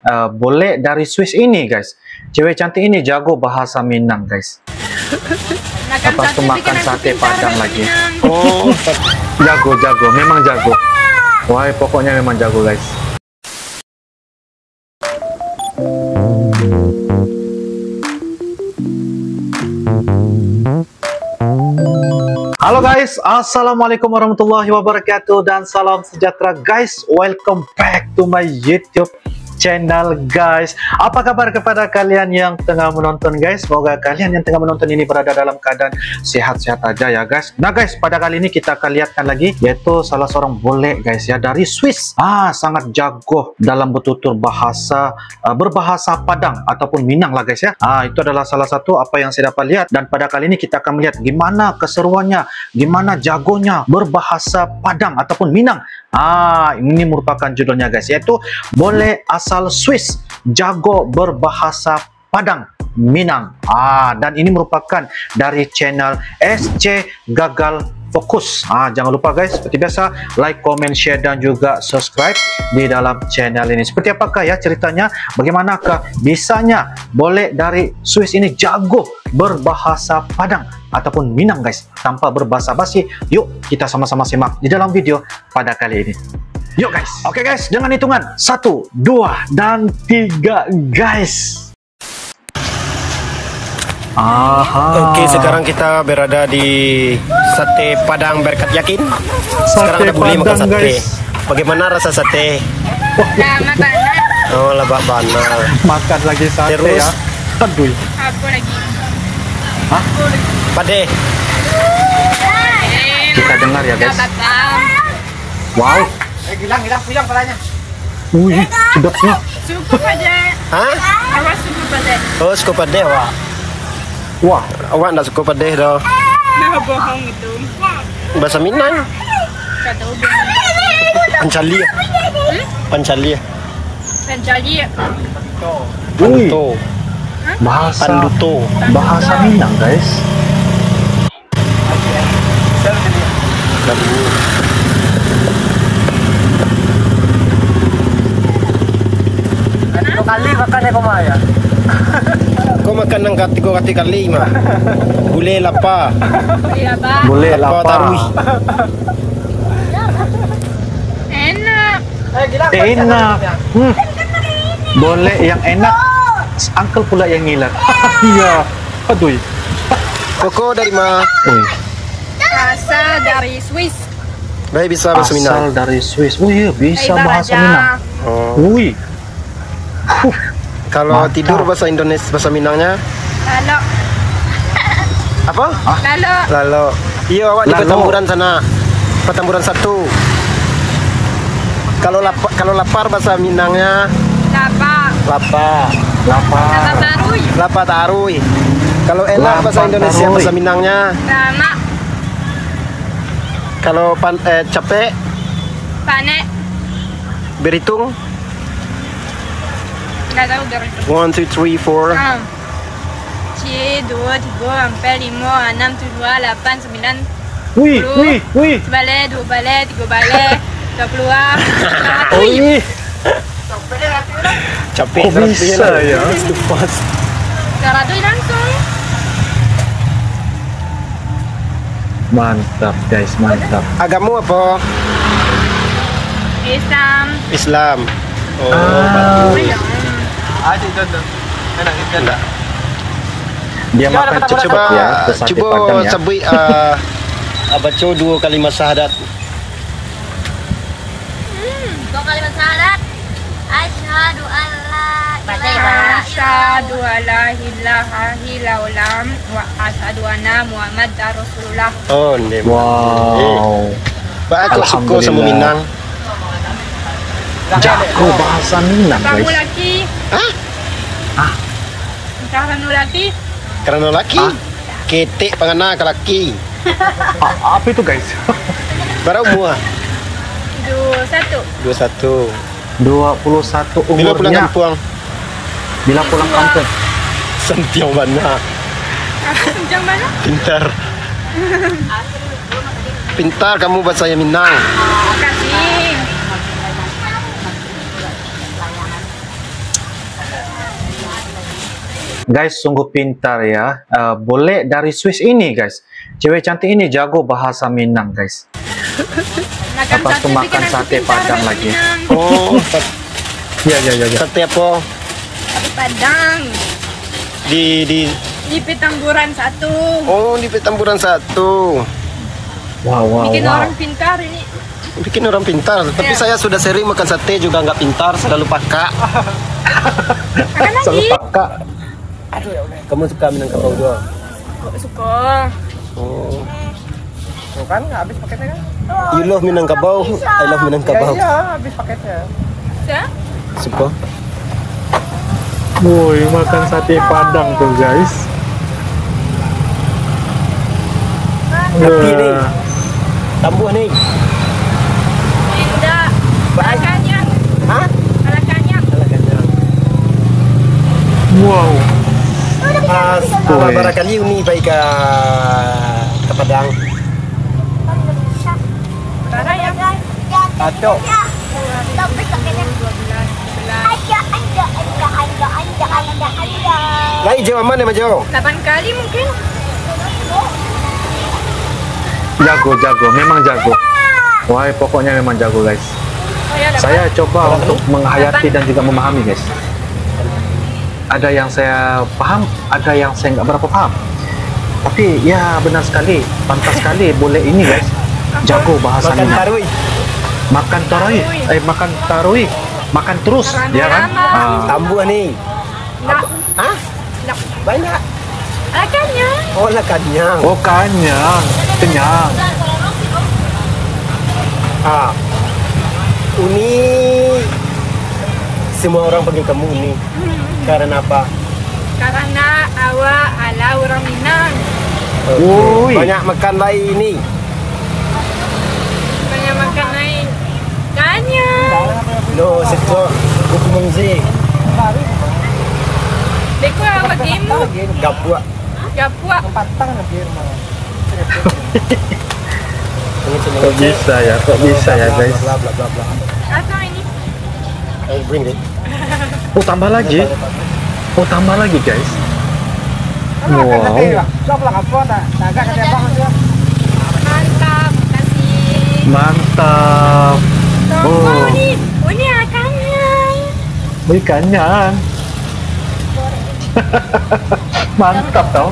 boleh dari Swiss ini guys. Cewek cantik ini jago bahasa Minang guys. Lepas tu makan sate Padang lagi. Oh, jago, memang jago. Wah, pokoknya memang jago guys. Halo guys, assalamualaikum warahmatullahi wabarakatuh dan salam sejahtera guys. Welcome back to my YouTube channel guys. Apa kabar kepada kalian yang tengah menonton guys? Semoga kalian yang tengah menonton ini berada dalam keadaan sehat-sehat aja ya guys. Nah guys, pada kali ini kita akan lihatkan lagi yaitu salah seorang bule guys ya dari Swiss. Sangat jago dalam bertutur bahasa berbahasa Padang ataupun Minang lah guys ya. Itu adalah salah satu apa yang saya dapat lihat, dan pada kali ini kita akan melihat gimana keseruannya, gimana jagonya berbahasa Padang ataupun Minang. Ini merupakan judulnya guys, yaitu Bule asal Swiss jago berbahasa Padang Minang. Dan ini merupakan dari channel SC Gagal Fokus. Jangan lupa guys, seperti biasa like, comment, share dan juga subscribe di dalam channel ini. Seperti apakah ya ceritanya? Bagaimanakah bisanya boleh dari Swiss ini jago berbahasa Padang ataupun Minang guys? Tanpa berbahasa basi, yuk kita sama-sama simak di dalam video pada kali ini. Yuk guys. Oke guys, dengan hitungan 1, 2 dan 3 guys. Oke, sekarang kita berada di Sate Padang Berkat Yakin. Sekarang Sate kita boleh makan Padang, sate. guys. Bagaimana rasa sate? Lama banget. Oh, labak banget. Makan lagi sate. Terus? Ya. Aduh. Apa lagi? Pade. Kita dengar ya guys. Wow. Hilang palanya. Wih, sedapnya. Cukup aja. Hah? Awas cukup aja. Oh, suka pade awak. Wah, Awak tak suka pade dah. Nah, bohong itu. Bahasa Minang. Kau tahu bohong. Pancali. Pancali. Pencari. wih, Panduto. bahasa Panduto. Minang guys. Kali makannya kau maya. Kau makan nang kati kali mah. Gule lapa. Iya, Pak. Boleh Lapa lapar. tarui. Enak. Enak. Boleh yang enak. Uncle pula yang ngiler. Iya. Aduh. Koko dari mana? Rasa dari Swiss. Baik bisa bahasa Minang. Asal dari Swiss. Wih, bisa bahasa Minang. Oh. Wih. Kalau Mantap. tidur bahasa Indonesia, bahasa Minangnya Lalu. apa? Lalu. Lalo. Iya, awak di Lalo. Petamburan sana. Petamburan 1. Kalau lapar bahasa Minangnya Lapa. lapa. Lapar. Lapa tarui. Lapa tarui. Kalau enak Lapa bahasa Indonesia, tarui. bahasa Minangnya Lama. kalau capek Panek. berhitung Nggak tahu dari itu. 1 2 3 4. 1, 2, 3, 4, 5, 6, 7, 8, 9, Wih. balik, 2 balik, 3 balik, 20, 100. Wih. Capek Kok bisa ya? 100 langsung. Mantap guys, mantap. Agamamu apa? Islam. Islam. Oh, Adik tonton. Enak enggak? Dia makan cepat coba ya ke sate Padang ya. sebut baca 2 kalimat syahadat. 2 kalimat syahadat. Asyhadu an la Asyhadu alla ilaha illallah wa asyhadu anna Muhammadar Rasulullah. Oh, ini. Wow. Pak aku suka sama Alhamdulillah. Minang. Jago bahasa Minang Kamu guys. laki. Hah? Kamu laki. Karena laki. Ketek pangana ke laki. Apa itu guys? Berapa umur? 21. 21. 21 Bila pulang umurnya. kampung? Bila pulang kampung. Sentiau mana? Macam mana? Pintar. Pintar kamu bahasa Minang. Kasih. Guys, sungguh pintar ya. Boleh dari Swiss ini guys. Cewek cantik ini jago bahasa Minang guys. Lepas itu makan sate Padang lagi. Oh, Ya. sate apa? Sate Padang. Di Di Petamburan 1. Oh, di Petamburan 1. Wow. Bikin orang pintar ini. Bikin orang pintar. Tapi saya sudah sering makan sate juga nggak pintar, selalu pakak. Makan Selalu lagi. pakak. Kamu suka Minangkabau juga? Suka. Oh. Tuh kan nggak habis paketnya kan? You love Minangkabau, I love Minangkabau. Iya, habis paketnya. Ya? Suka. Woi, makan sate Padang tuh guys. Tapi nih, tambuh nih. Tidak. Alakannya. Hah? Alakannya. Wow. Barangkali Uni baik ke Padang. Para ya. Kacau. Lai jauh mana jauh? 8 kali mungkin. Jago, memang jago. Wah, pokoknya memang jago guys. Oh, ya, dapat. Saya coba untuk menghayati dan juga memahami guys. Ada yang saya paham, ada yang saya nggak berapa paham. Tapi ya benar sekali, pantas sekali boleh ini guys. Jago bahasa Makan Minang. tarui. Makan tarui, makan tarui, makan terus, Makan ya kan? lama. Tambuh nih. Nggak. Hah? Nggak. Banyak. Alakannya. Oh, lah kenyang. Oh kenyang, kenyang. Uni semua orang panggil kamu Uni. Karena apa? Karena awak ala orang Minang. Woi. Banyak makan lain ini. Banyak makan lain. Kanya. No, sektor hukum sih. Deko awak gemuk. Gapua. Gapua. Patang nanti rumah. Kok bisa ya guys? Bla bla bla bla. Apa ini? I'll bring it. Oh tambah lagi guys. Wow. Coba lah apa tak? Agak kata bang tu. Mantap. Kasih. Mantap. Oh, ini akannya. Wih kenyang. Mantap tau.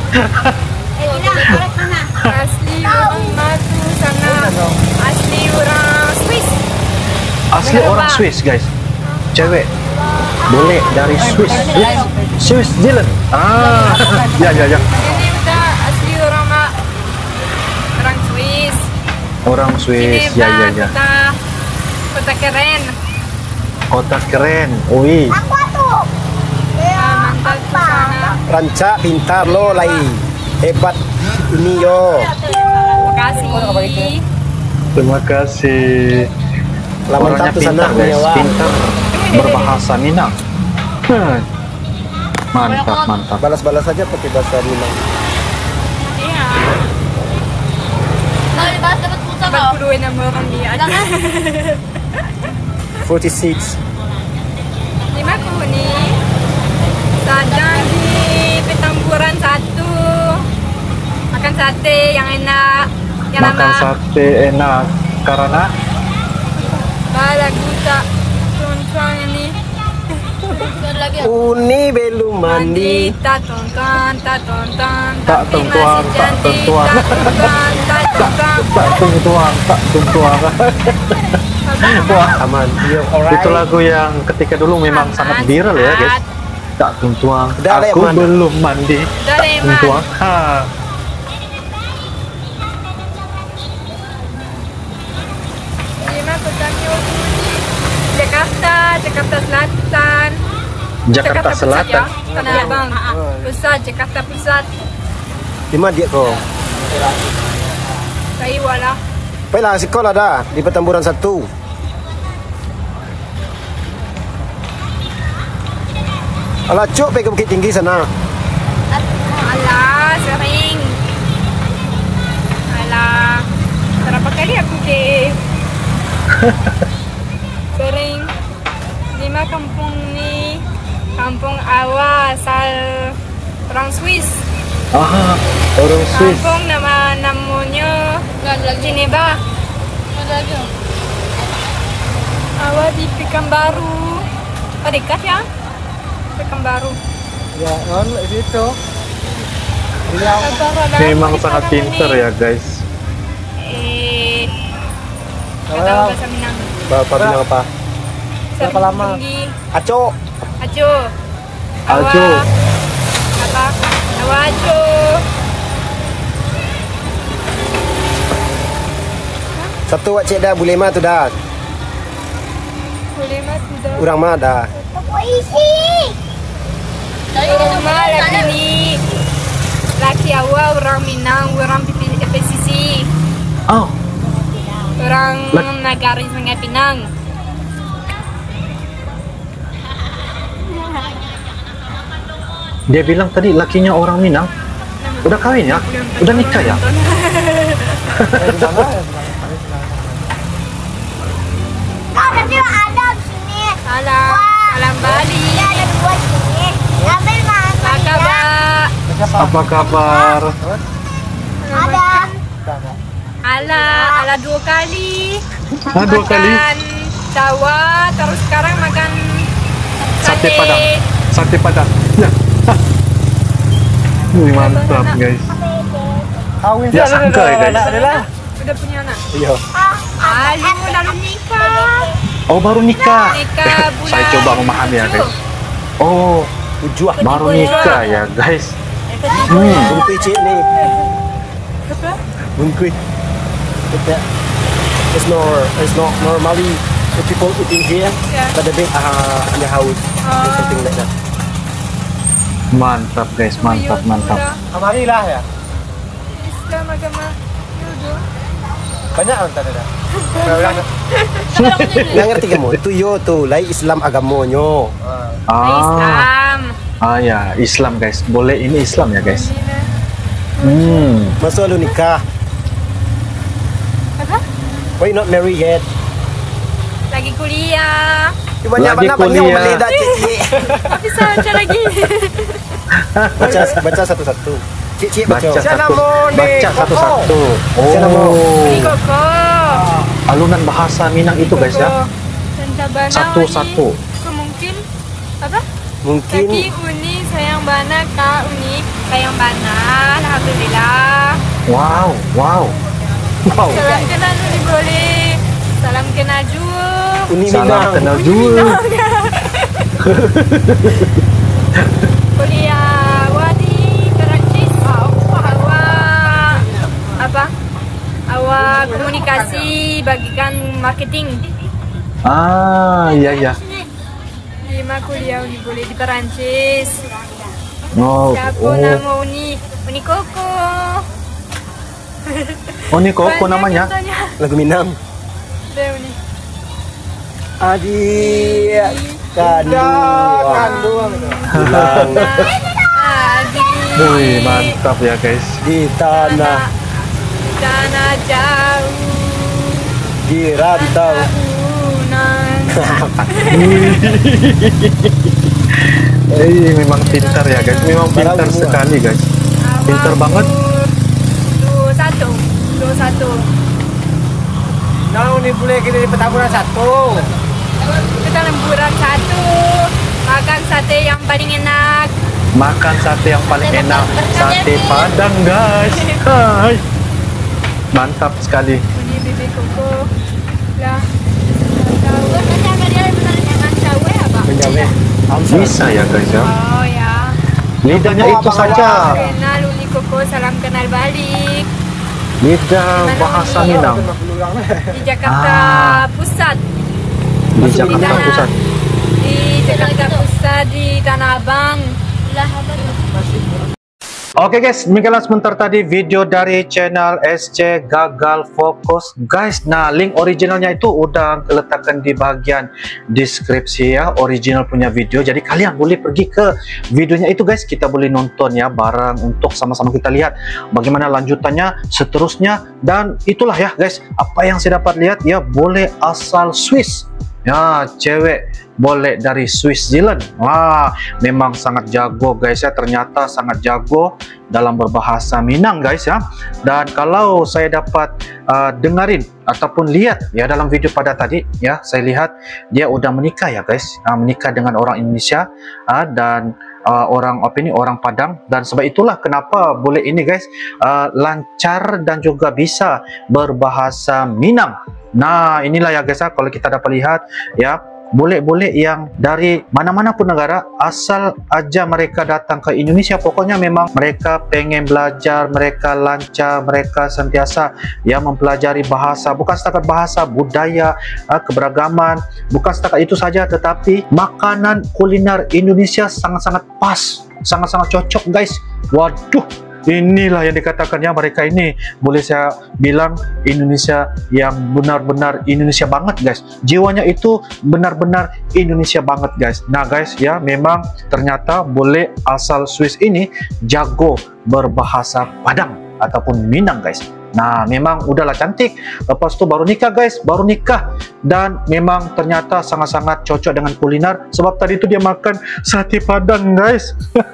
Asli orang Matu sana. Asli orang Swiss. Asli orang Swiss guys. Cewek. Boleh dari Swiss. Swiss Zealand. Ya. Ini udah asli orang Swiss. Orang Swiss. Ini Ya. udah kota keren. Kota keren. Wih. Mantap tuh sana. Rancak pintar lo lain. Hebat ini yo. Makasih. Terima kasih. Lawan Orangnya satu sana pintar guys. nyawa. Pintar berbahasa Minang. Mantap. Balas-balas saja pakai bahasa Minang. Iya. Kalau dibahas dapat pulsa kau. 42 nama orang dia. 46. 5 kuning. Sadang di Petamburan 1. Makan sate yang enak. Yang Makan lama. sate enak karena Lagu tak tonton ini. Ada lagi ya? Uni belum mandi. Tak tonton. Tak Tapi tonton, masih tak cantik. tonton. Tak tonton. tak tungtuang. Wah, Aman. Yo, itu lagu yang ketika dulu memang sangat viral ya guys. Tak tungtuang, Udah, aku Leman. belum mandi. Udah, Tak Leman. tungtuang. Lima kotanya Jakarta Selatan. Jakarta Pusat Selatan. ya, Tanah Abang. Pusat, Jakarta Pusat. Di mana dia kau? Saya wala. Baiklah sekolah dah di Petamburan 1. Alah cuk pergi ke Bukit Tinggi sana. Alah, sering. Alah, berapa kali aku ke sering. Lima kampung ni, kampung awal asal orang Swiss. Ah, orang Swiss. Kampung namanya Geneva. Awal di Pekanbaru. Oh, dekat ya? Pekanbaru. Ya, non di situ. Memang sangat pinter ya guys. Nggak tahu bahasa Minang. Bapak bilang apa? Berapa lama? Tinggi. Aco. Ajo. Ajo. Apa? Awa ajo. Satu wak cik dah boleh mah tu dah. Boleh mah sudah. Urang mah dah. Rumah laki ni. Laki awal orang Minang, orang PCC. Oh, Orang Nagari Sungai Pinang. dia bilang tadi lakinya orang Minang. Udah kawin ya? Udah nikah ya? Kau nanti ada di sini. Salam Bali. Ada dua sini. Ambil mana? Apa kabar? Apa kabar? Ada. Ala 2 kali. Ah, 2 kali? Makan Jawa, terus sekarang makan Sate Padang. Sate Padang. Ya. Wih, mantap guys. Kawin Ya, sangka ya, guys. Adalah. Udah punya anak? Iya. Lalu nikah. Oh, baru nikah. Nikah bulan Saya coba memahami ya guys. Oh, Tujuh. baru nikah ya guys. Bungkui cik ni. Bungkui. It's not normally the people eating here, Yeah. but the big in the house, something like that. Mantap guys, mantap, mantap. Amarilah ya. Islam agama Hindu. Banyak kan tadi dah. Nggak ngerti kamu? Itu yo tuh, lai Islam agamonyo. Ah, Islam. ya, Islam guys. Boleh ini Islam ya guys. Masuk lu nikah. Apa? Why not married yet? Lagi kuliah. Banyak Lagi banget panggil kuliah. boleh dah cik. Tapi saya baca lagi. Baca satu-satu. Cik baca. Baca satu-satu. Siapa mau? Ini Oh, koko. alunan bahasa Minang itu guys ya. Dan Tabana Satu-satu. Mungkin apa? Mungkin Kaki uni sayang bana ka uni sayang bana. Alhamdulillah. Wow, wow, wow. Salam kenal uni boleh. Salam kenal juga. Uni Salam Minang. kenal juga. Kuliah wadi Perancis. Awak apa? Awak komunikasi bagikan marketing. Ah, iya ya. 5 kuliah uni boleh di Perancis. Oh, Siapa nama uni? Uni Koko. Oh, ini kok namanya? Lagu Minang. Ada uni. Adik kandung. Bilang Adi. Wih, mantap ya guys. di tanah Tanah jauh. di rantau. Tahunan. Memang pintar ya guys. Memang pintar sekali guys. Pintar banget. 21. Nah, ini boleh kita di Petamburan 1. Kita lemburan 1. Makan sate yang paling enak. Makan sate yang paling enak. Sate Padang guys. Hai. Mantap sekali. Uni bebek koko. Lah. Tahu kan dia menanyakan cawe apa? Menjawe. Bisa ya guys ya. Oh ya. Lidahnya itu saja. Kenal uni koko, salam kenal balik. Lidah bahasa Minang. Di Jakarta Pusat. Di Jakarta Pusat. Di Jakarta Pusat di Tanah Abang. Oke guys, demikianlah sebentar tadi video dari channel SC Gagal Fokus guys. Nah, link originalnya itu udah letakkan di bagian deskripsi ya, original punya video. Jadi kalian boleh pergi ke videonya itu guys, kita boleh nonton ya bareng untuk sama-sama kita lihat bagaimana lanjutannya seterusnya. Dan itulah ya guys, apa yang saya dapat lihat ya, boleh asal Swiss Ya, cewek boleh dari Swiss Zealand. Wah, memang sangat jago guys ya. Ternyata sangat jago dalam berbahasa Minang guys ya. Dan kalau saya dapat dengerin ataupun lihat ya dalam video pada tadi ya, saya lihat dia udah menikah ya guys. Menikah dengan orang Indonesia dan orang orang Padang. Dan sebab itulah kenapa boleh ini guys lancar dan juga bisa berbahasa Minang. Nah, inilah ya guys ya, kalau kita dapat lihat ya, boleh-boleh yang dari mana-mana pun negara, asal aja mereka datang ke Indonesia, pokoknya memang mereka pengen belajar, mereka lancar, mereka sentiasa ya mempelajari bahasa, bukan setakat bahasa, budaya, keberagaman, bukan setakat itu saja, tetapi makanan kuliner Indonesia sangat-sangat pas, sangat-sangat cocok guys. Waduh, inilah yang dikatakannya mereka ini boleh saya bilang Indonesia yang benar-benar Indonesia banget guys. Jiwanya itu benar-benar Indonesia banget guys. Nah guys ya, memang ternyata boleh asal Swiss ini jago berbahasa Padang ataupun Minang guys. Nah, memang udahlah cantik. Lepas itu baru nikah guys, baru nikah. Dan memang ternyata sangat-sangat cocok dengan kuliner. Sebab tadi itu dia makan sate Padang guys.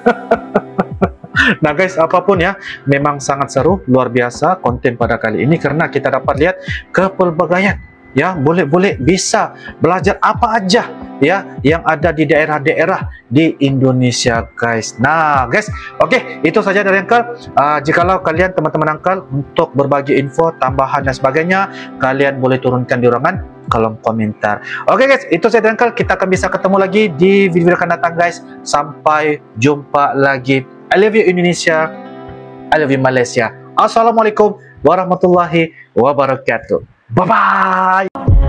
Nah guys, apapun ya, memang sangat seru, luar biasa konten pada kali ini karena kita dapat lihat kepelbagaian ya, boleh-boleh bisa belajar apa aja ya yang ada di daerah-daerah di Indonesia guys. Nah guys, oke, itu saja dari Uncle. Jikalau kalian teman-teman Uncle untuk berbagi info tambahan dan sebagainya, kalian boleh turunkan di ruangan kolom komentar. Oke guys, itu saja dari Uncle. Kita akan bisa ketemu lagi di video akan datang guys. Sampai jumpa lagi. I love you Indonesia, I love you Malaysia. Assalamualaikum warahmatullahi wabarakatuh. Bye bye.